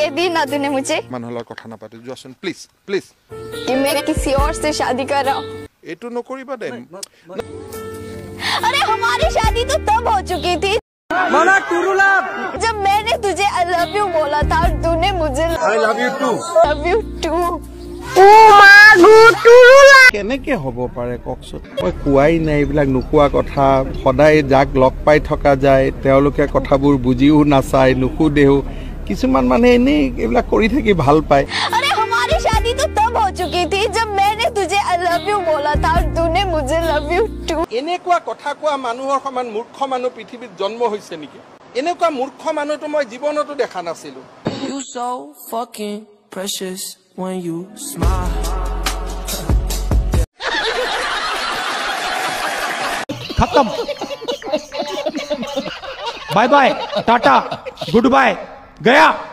कह दी ना तूने मुझे मनहला कथा ना पाते जोसन प्लीज प्लीज कि मैं किसी और से शादी कर रहा हूँ। एटू नकरिबा दे। अरे हमारी शादी तो तब हो चुकी थी माना टुरुला जब मैंने तुझे आई लव यू बोला था और तूने मुझे आई लव यू टू কেনেকে হ'ব পাৰে ককচোন মই কোৱাই নাই এইবিলাক নুকুৱা কথা সদায় যাক লগ পাই থকা যায় তেওঁলোকে কথাবোৰ বুজিও নাচায় নুসুধেও কিছুমান মানে এনে এইবিলাক কৰি থাকি ভাল পায়। अरे हमारी शादी तो तब हो चुकी थी जब मैंने तुझे आई लव यू बोला था और तूने मुझे लव यू टू। এনেকুৱা কথা কোৱা মানুহৰ সমান মূৰ্খ মানুহ পৃথিৱীত জন্ম হৈছে নেকি? এনেকুৱা মূৰ্খ মানুহটো মই জীৱনতো দেখা নাছিলো। You so fucking precious when you smile. खत्म bye bye tata good bye गया।